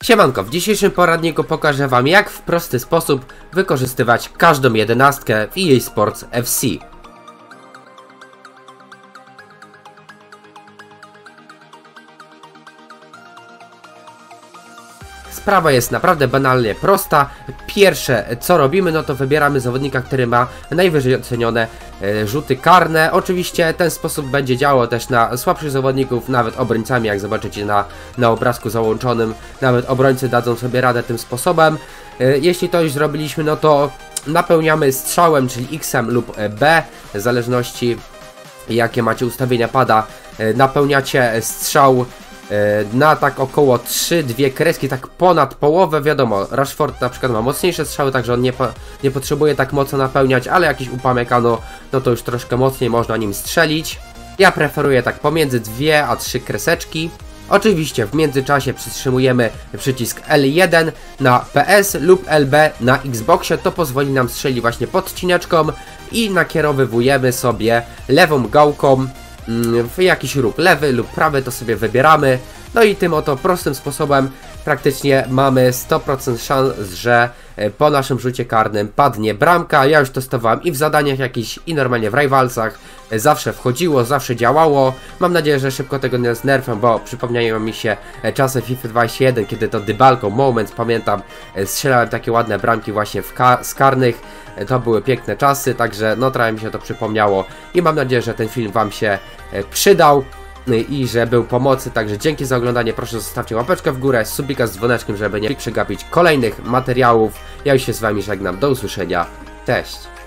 Siemanko, w dzisiejszym poradniku pokażę wam, jak w prosty sposób wykorzystywać każdą jedenastkę w EA Sports FC. Sprawa jest naprawdę banalnie prosta. Pierwsze co robimy, no to wybieramy zawodnika, który ma najwyżej ocenione rzuty karne. Oczywiście ten sposób będzie działał też na słabszych zawodników, nawet obrońcami, jak zobaczycie na obrazku załączonym. Nawet obrońcy dadzą sobie radę tym sposobem. Jeśli to już zrobiliśmy, no to napełniamy strzałem, czyli X-em lub B, w zależności jakie macie ustawienia pada. Napełniacie strzał na tak około 3-2 kreski, tak ponad połowę. Wiadomo, Rashford na przykład ma mocniejsze strzały, także on nie potrzebuje tak mocno napełniać, ale jakiś Upamecano, no to już troszkę mocniej można nim strzelić. Ja preferuję tak pomiędzy 2 a 3 kreseczki. Oczywiście w międzyczasie przytrzymujemy przycisk L1 na PS lub LB na Xboxie, to pozwoli nam strzelić właśnie podcineczką i nakierowywujemy sobie lewą gałką w jakiś ruch lewy lub prawy, to sobie wybieramy. No i tym oto prostym sposobem praktycznie mamy 100% szans, że po naszym rzucie karnym padnie bramka. Ja już testowałem i w zadaniach jakichś, i normalnie w Rivalsach. Zawsze wchodziło, zawsze działało. Mam nadzieję, że szybko tego nie znerfią, bo przypomniają mi się czasy FIFA 21, kiedy to Dybalko Moment, pamiętam, strzelałem takie ładne bramki właśnie z karnych. To były piękne czasy, także no trochę mi się to przypomniało i mam nadzieję, że ten film wam się przydał i że był pomocy. Także dzięki za oglądanie, proszę zostawcie łapeczkę w górę, subika z dzwoneczkiem, żeby nie przegapić kolejnych materiałów. Ja już się z wami żegnam, do usłyszenia, cześć!